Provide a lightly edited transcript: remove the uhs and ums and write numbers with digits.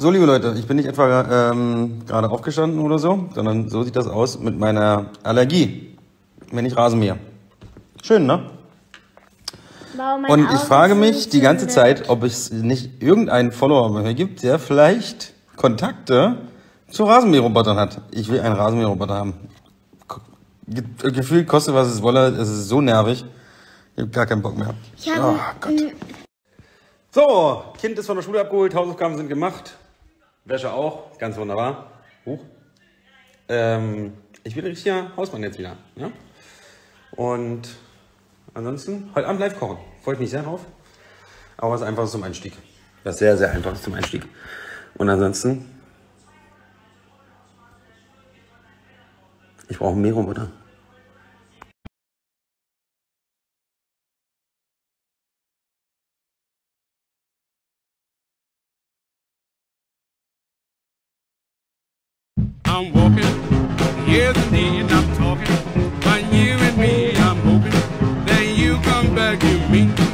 So, liebe Leute, ich bin nicht etwa gerade aufgestanden oder so, sondern so sieht das aus mit meiner Allergie, wenn ich Rasenmähe. Schön, ne? Und ich frage mich die ganze Zeit, ob es nicht irgendeinen Follower bei mir gibt, der vielleicht Kontakte zu Rasenmäherrobotern hat. Ich will einen Rasenmäherroboter haben. Gefühlt kostet, was es wolle, es ist so nervig. Ich habe gar keinen Bock mehr. Oh Gott. So, Kind ist von der Schule abgeholt, Hausaufgaben sind gemacht. Wäsche auch, ganz wunderbar. Huch. Ich bin ein richtiger Hausmann jetzt wieder. Ja? Und ansonsten, heute Abend live kochen. Freue ich mich sehr drauf. Aber was Einfaches zum Einstieg. Was sehr, sehr Einfaches zum Einstieg. Und ansonsten, ich brauche einen Mähroboter. I'm walking, years indeed, I'm talking, but you and me, I'm hoping that you come back to me.